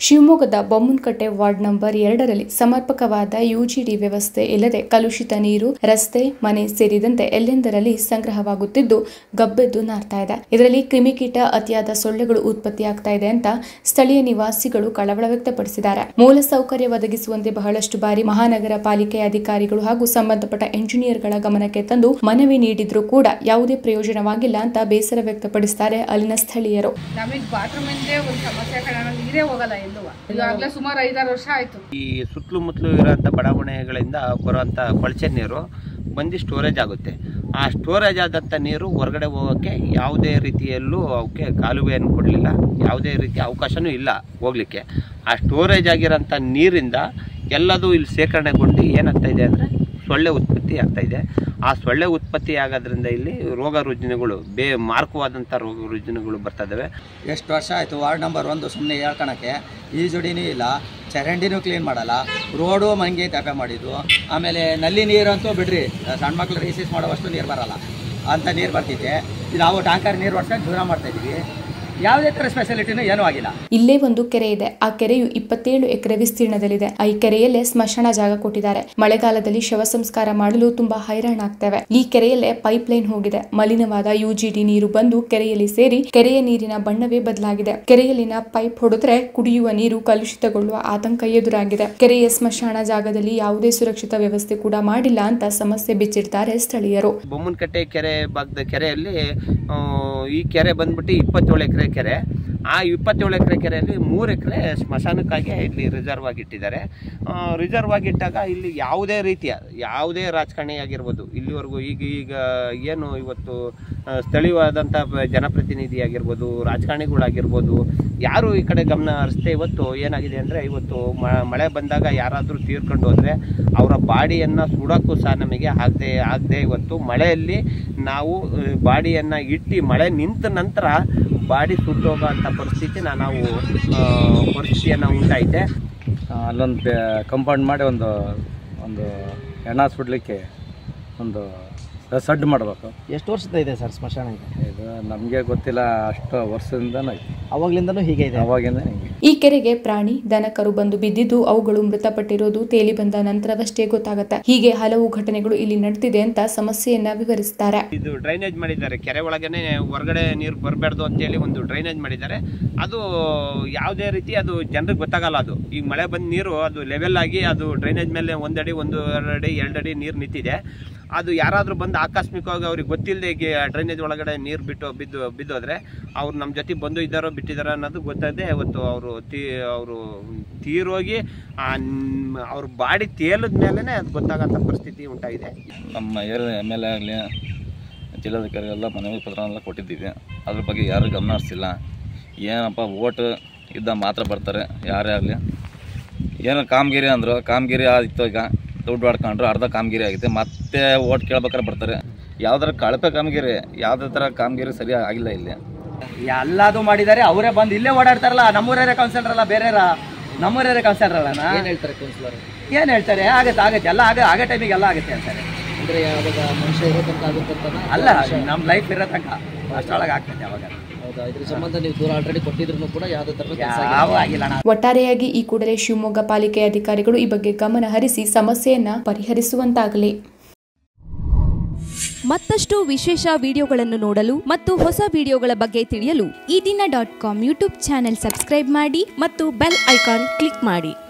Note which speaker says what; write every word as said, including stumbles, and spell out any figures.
Speaker 1: ಶಿವಮೊಗ್ಗದ Bommanakatte ward number ಎರಡರಲ್ಲಿ ಸಮರ್ಪಕವಾದ UGD ವ್ಯವಸ್ಥೆ ಇಲ್ಲದೆ ಕಲುಷಿತ ನೀರು ರಸ್ತೆ ಮನೆ ಸೇರಿದಂತೆ ಎಲ್ಲೆಂದರಲ್ಲಿ ಸಂಗ್ರಹವಾಗುತ್ತಿದ್ದು ಗಬ್ಬೆದ್ದು ನಾರ್ತಾ ಇದೆ. ಇದರಲ್ಲಿ ಕ್ರಿಮಿಕೀಟ ಅತಿಯಾದ ಸೊಳ್ಳೆಗಳು ಉತ್ಪತ್ತಿಯಾಗ್ತಾ ಇದೆ ಅಂತ ಸ್ಥಳೀಯ ನಿವಾಸಿಗಳು ಕಳವಳ ವ್ಯಕ್ತಪಡಿಸಿದ್ದಾರೆ. ಮೂಲಸೌಕರ್ಯ ಒದಗಿಸುವಂತೆ ಬಹಳಷ್ಟು ಬಾರಿ ಮಹಾನಗರ ಪಾಲಿಕೆ ಅಧಿಕಾರಿಗಳು ಹಾಗೂ ಸಂಬಂಧಪಟ್ಟ ಎಂಜಿನಿಯರ್ಗಳ ಗಮನಕ್ಕೆ ತಂದು ಮನವಿ ನೀಡಿದ್ರೂ ಕೂಡ ಯಾವುದೇ ಪ್ರಯೋಜನವಾಗಿಲ್ಲ ಅಂತ ಬೇಸರ ವ್ಯಕ್ತಪಡಿಸುತ್ತಾರೆ ಅಲ್ಲಿನ ಸ್ಥಳೀಯರು.
Speaker 2: ಸುಮಾರು ಐದಾರು ವರ್ಷ ಆಯ್ತು.
Speaker 3: ಈ ಸುತ್ತಲೂ ಮುತ್ತಲು ಇರುವಂತ ಬಡಾವಣೆಗಳಿಂದ ಬರುವಂತ ಕೊಳಚೆ ನೀರು ಬಂದು ಸ್ಟೋರೇಜ್ ಆಗುತ್ತೆ. ಆ ಸ್ಟೋರೇಜ್ ಆದಂಥ ನೀರು ಹೊರಗಡೆ ಹೋಗೋಕ್ಕೆ ಯಾವುದೇ ರೀತಿಯಲ್ಲೂ ಅವಕ್ಕೆ ಕಾಲುವೆಯನ್ನು ಕೊಡಲಿಲ್ಲ, ಯಾವುದೇ ರೀತಿಯ ಅವಕಾಶನೂ ಇಲ್ಲ ಹೋಗ್ಲಿಕ್ಕೆ. ಆ ಸ್ಟೋರೇಜ್ ಆಗಿರೋಂಥ ನೀರಿಂದ ಎಲ್ಲದೂ ಇಲ್ಲಿ ಸೇಕರಣೆಗೊಂಡು ಏನಾಗ್ತಾ ಇದೆ ಅಂದರೆ ಸೊಳ್ಳೆ ಉತ್ಪತ್ತಿ ಆಗ್ತಾ ಇದೆ. ಆ ಸೊಳ್ಳೆ ಉತ್ಪತ್ತಿ ಆಗೋದ್ರಿಂದ ಇಲ್ಲಿ ರೋಗ ರುಜಿನಗಳು ಬೇ ಮಾರಕವಾದಂಥ ರೋಗ ರುಜಿನಗಳು ಬರ್ತಾ ಇದ್ದಾವೆ.
Speaker 4: ಎಷ್ಟು ವರ್ಷ ಆಯಿತು ವಾರ್ಡ್ ನಂಬರ್ ಒಂದು ಸುಮ್ಮನೆ ಹೇಳ್ಕೊಳಕ್ಕೆ ಈಜುಡಿನೂ ಇಲ್ಲ, ಚರಂಡಿನೂ ಕ್ಲೀನ್ ಮಾಡಲ್ಲ, ರೋಡು ಮಂಗೆ ತಾಪೆ ಮಾಡಿದ್ದು. ಆಮೇಲೆ ನಲ್ಲಿ ನೀರಂತೂ ಬಿಡ್ರಿ, ಸಣ್ಣ ಮಕ್ಳು ರಿಸೀಸ್ ಮಾಡೋವಷ್ಟು ನೀರು ಬರಲ್ಲ ಅಂತ ನೀರು ಬರ್ತಿದೆ. ನಾವು ಟ್ಯಾಂಕರ್ ನೀರು ಹೊಡ್ಕೊಂಡು ದೂರ ಮಾಡ್ತಾಯಿದ್ದೀವಿ. ಯಾವುದೇ ತರ ಸ್ಪೆಷಾಲಿಟಿನೂ ಏನೂ ಆಗಿಲ್ಲ.
Speaker 1: ಇಲ್ಲೇ ಒಂದು ಕೆರೆ ಇದೆ. ಆ ಕೆರೆಯು ಇಪ್ಪತ್ತೇಳು ಎಕರೆ ವಿಸ್ತೀರ್ಣದಲ್ಲಿದೆ. ಈ ಕೆರೆಯಲ್ಲೇ ಸ್ಮಶಾನ ಜಾಗ ಕೊಟ್ಟಿದ್ದಾರೆ. ಮಳೆಗಾಲದಲ್ಲಿ ಶವ ಸಂಸ್ಕಾರ ಮಾಡಲು ತುಂಬಾ ಹೈರಾಣ ಆಗ್ತವೆ. ಈ ಕೆರೆಯಲ್ಲೇ ಪೈಪ್ ಲೈನ್ ಹೋಗಿದೆ. ಮಲಿನವಾದ ಯುಜಿಡಿ ನೀರು ಬಂದು ಕೆರೆಯಲ್ಲಿ ಸೇರಿ ಕೆರೆಯ ನೀರಿನ ಬಣ್ಣವೇ ಬದಲಾಗಿದೆ. ಕೆರೆಯಲ್ಲಿನ ಪೈಪ್ ಹೊಡೆದ್ರೆ ಕುಡಿಯುವ ನೀರು ಕಲುಷಿತಗೊಳ್ಳುವ ಆತಂಕ ಎದುರಾಗಿದೆ. ಕೆರೆಯ ಸ್ಮಶಾನ ಜಾಗದಲ್ಲಿ ಯಾವುದೇ ಸುರಕ್ಷಿತ ವ್ಯವಸ್ಥೆ ಕೂಡ ಮಾಡಿಲ್ಲ ಅಂತ ಸಮಸ್ಯೆ ಬಿಚ್ಚಿಡ್ತಾರೆ ಸ್ಥಳೀಯರು.
Speaker 3: ಬೊಮ್ಮನಕಟ್ಟೆ ಕೆರೆ ಭಾಗದ ಕೆರೆಯಲ್ಲಿ ಈ ಕೆರೆ ಬಂದ್ಬಿಟ್ಟು ಇಪ್ಪತ್ತೇಳು ಎಕರೆ ಕೆರೆ. ಆ ಇಪ್ಪತ್ತೇಳು ಎಕರೆ ಕೆರೆಯಲ್ಲಿ ಮೂರು ಎಕರೆ ಸ್ಮಶಾನಕ್ಕಾಗಿ ಇಲ್ಲಿ ರಿಸರ್ವ್ ಆಗಿಟ್ಟಿದ್ದಾರೆ. ರಿಸರ್ವ್ ಆಗಿಟ್ಟಾಗ ಇಲ್ಲಿ ಯಾವುದೇ ರೀತಿಯ ಯಾವುದೇ ರಾಜಕಾರಣಿ ಆಗಿರ್ಬೋದು, ಇಲ್ಲಿವರೆಗೂ ಈಗ ಈಗ ಏನು ಇವತ್ತು ಸ್ಥಳೀಯವಾದಂಥ ಜನಪ್ರತಿನಿಧಿ ಆಗಿರ್ಬೋದು, ರಾಜಕಾರಣಿಗಳಾಗಿರ್ಬೋದು, ಯಾರು ಈ ಕಡೆ ಗಮನ ಹರಿಸ್ತೆ. ಇವತ್ತು ಏನಾಗಿದೆ ಅಂದರೆ ಇವತ್ತು ಮಳೆ ಬಂದಾಗ ಯಾರಾದರೂ ತೀರ್ಕೊಂಡು ಹೋದರೆ ಅವರ ಬಾಡಿಯನ್ನು ಸುಡೋಕ್ಕೂ ಸಹ ನಮಗೆ ಆಗದೆ ಆಗದೆ ಇವತ್ತು ಮಳೆಯಲ್ಲಿ ನಾವು ಬಾಡಿಯನ್ನು ಇಟ್ಟು ಮಳೆ ನಿಂತ ನಂತರ ಬಾಡಿ ಸುಟ್ಟೋಗೋ ಅಂಥ ಪರಿಸ್ಥಿತಿನ ನಾವು ಪರಿಸ್ಥಿತಿಯನ್ನು ಉಂಟಾಯಿತೆ.
Speaker 5: ಅಲ್ಲೊಂದು ಕಂಪೌಂಡ್ ಮಾಡಿ ಒಂದು ಒಂದು ಹೆಣ ಸುಡಲಿಕ್ಕೆ ಒಂದು ಸಡ್ಡು ಮಾಡಬೇಕು.
Speaker 4: ಎಷ್ಟು ವರ್ಷದ ಇದೆ ಸರ್ ಸ್ಮಶಾನ?
Speaker 5: ಇದು ನಮಗೆ ಗೊತ್ತಿಲ್ಲ, ಅಷ್ಟು ವರ್ಷದಿಂದನೂ ಐತೆ.
Speaker 4: ಅವಾಗ್ಲಿಂದನೂ ಹೀಗೆ ಇದೆ?
Speaker 5: ಅವಾಗಿಂದ ಹೀಗೆ.
Speaker 1: ಈ ಕೆರೆಗೆ ಪ್ರಾಣಿ ದನಕರು ಬಂದು ಬಿದ್ದಿದ್ದು ಅವುಗಳು ಮೃತಪಟ್ಟಿರೋದು ತೇಲಿ ಬಂದ ನಂತರವಷ್ಟೇ ಗೊತ್ತಾಗುತ್ತೆ. ಹೀಗೆ ಹಲವು ಘಟನೆಗಳು ಇಲ್ಲಿ ನಡೆದಿದೆ ಅಂತ ಸಮಸ್ಯೆಯನ್ನ ವಿವರಿಸುತ್ತಾರೆ.
Speaker 3: ಇದು ಡ್ರೈನೇಜ್ ಮಾಡಿದ್ದಾರೆ, ಕೆರೆ ಒಳಗನೆ ಹೊರಗಡೆ ನೀರು ಬರಬಾರ್ದು ಅಂತೇಳಿ ಒಂದು ಡ್ರೈನೇಜ್ ಮಾಡಿದ್ದಾರೆ. ಅದು ಯಾವುದೇ ರೀತಿ ಅದು ಜನರಿಗೆ ಗೊತ್ತಾಗಲ್ಲ. ಅದು ಈಗ ಮಳೆ ಬಂದ ನೀರು ಅದು ಲೆವೆಲ್ ಆಗಿ ಅದು ಡ್ರೈನೇಜ್ ಮೇಲೆ ಒಂದಡಿ ಒಂದು ಅಡಿ ಎರಡಡಿ ನೀರು ನಿಂತಿದೆ. ಅದು ಯಾರಾದರೂ ಬಂದು ಆಕಸ್ಮಿಕವಾಗಿ ಅವ್ರಿಗೆ ಗೊತ್ತಿಲ್ಲದೆ ಈಗ ಡ್ರೈನೇಜ್ ಒಳಗಡೆ ನೀರು ಬಿಟ್ಟು ಬಿದ್ದು ಬಿದ್ದೋದ್ರೆ ಅವ್ರು ನಮ್ಮ ಜೊತೆ ಬಂದು ಇದ್ದಾರೋ ಬಿಟ್ಟಿದ್ದಾರೋ ಅನ್ನೋದು ಗೊತ್ತಾಗದೆ ಇವತ್ತು ಅವರು ತೀ ಅವರು ತೀರೋಗಿ ಅವ್ರ ಬಾಡಿ ತೇಲದ ಮೇಲೇ ಅದು ಗೊತ್ತಾಗೋಂಥ ಪರಿಸ್ಥಿತಿ ಉಂಟಾಗಿದೆ.
Speaker 6: ನಮ್ಮ ಏರಿಯಾ ಎಮ್ ಎಲ್ ಎ ಆಗಲಿ ಜಿಲ್ಲಾಧಿಕಾರಿ ಎಲ್ಲ ಮನವಿ ಪತ್ರ ಎಲ್ಲ ಕೊಟ್ಟಿದ್ದೀವಿ. ಅದ್ರ ಬಗ್ಗೆ ಯಾರು ಗಮನ ಹರಿಸಿಲ್ಲ. ಏನಪ್ಪ ಓಟ್ ಇದ್ದ ಮಾತ್ರ ಬರ್ತಾರೆ ಯಾರೇ ಆಗಲಿ. ಏನೋ ಕಾಮಗಿರಿ ಅಂದರು, ಕಾಮಗಿರಿ ಆಯಿತು, ಈಗ ದುಡ್ಡು ಹೊಡ್ಕೊಂಡ್ರು ಅರ್ಧ ಕಾಮಗಿರಿ ಆಗಿದೆ. ಮತ್ತೆ ಓಟ್ ಕೇಳ್ಬೇಕಾದ್ರೆ ಬರ್ತಾರೆ. ಯಾವ್ದಾರ ಕಳಪೆ ಕಾಮಗಿರಿ, ಯಾವುದೇ ಥರ ಕಾಮಗಿರಿ ಸರಿಯಾಗಿ ಆಗಿಲ್ಲ ಇಲ್ಲಿ.
Speaker 4: ಎಲ್ಲದು ಮಾಡಿದ್ದಾರೆ, ಅವರೇ ಬಂದು ಇಲ್ಲೇ ಓಡಾಡ್ತಾರಲ್ಲ. ನಮ್ಮೂರೇ ಕೌನ್ಸಿಲರ್ ಅಲ್ಲ, ಬೇರೆ ನಮ್ಮೂರೇ ಕೌನ್ಸಿಲರ್ ಅಲ್ಲ. ಏನು ಹೇಳ್ತಾರೆ ಕೌನ್ಸಿಲರ್? ಏನು ಹೇಳ್ತಾರೆ? ಆಗತ್ತೆ ಆಗತ್ತೆ ಎಲ್ಲ ಆಗ ಆಗೋ ಟೈಮಿಗೆ ಎಲ್ಲ ಆಗುತ್ತೆ ಅಂತಾರೆ. ಅಂದರೆ ಯಾವಾಗ ಮನುಷ್ಯ ಇರೋ ತನಕ ಆಗುತ್ತೆ ಅಲ್ಲ, ನಮ್ಮ ಲೈಫ್ ಇರೋ ತನಕ ಅಷ್ಟೊಳಗೆ ಆಗ್ತದೆ. ಅವಾಗ ಇದ್ರ ಸಂಬಂಧ ನೀವು ದೂರ ಆಲ್ರೆಡಿ ಕೊಟ್ಟಿದ್ರು ಕೂಡ ಯಾವುದೇ ತರ ಆಗಿಲ್ಲ.
Speaker 1: ಒಟ್ಟಾರೆಯಾಗಿ ಈ ಕೂಡಲೇ ಶಿವಮೊಗ್ಗ ಪಾಲಿಕೆ ಅಧಿಕಾರಿಗಳು ಈ ಬಗ್ಗೆ ಗಮನ ಹರಿಸಿ ಸಮಸ್ಯೆಯನ್ನ ಪರಿಹರಿಸುವಂತಾಗಲಿ.
Speaker 7: ಮತ್ತಷ್ಟು ವಿಶೇಷ ವಿಡಿಯೋಗಳನ್ನು ನೋಡಲು ಮತ್ತು ಹೊಸ ವಿಡಿಯೋಗಳ ಬಗ್ಗೆ ತಿಳಿಯಲು Eedina dot com YouTube channel subscribe ಮಾಡಿ ಮತ್ತು ಬೆಲ್ ಐಕಾನ್ ಕ್ಲಿಕ್ ಮಾಡಿ.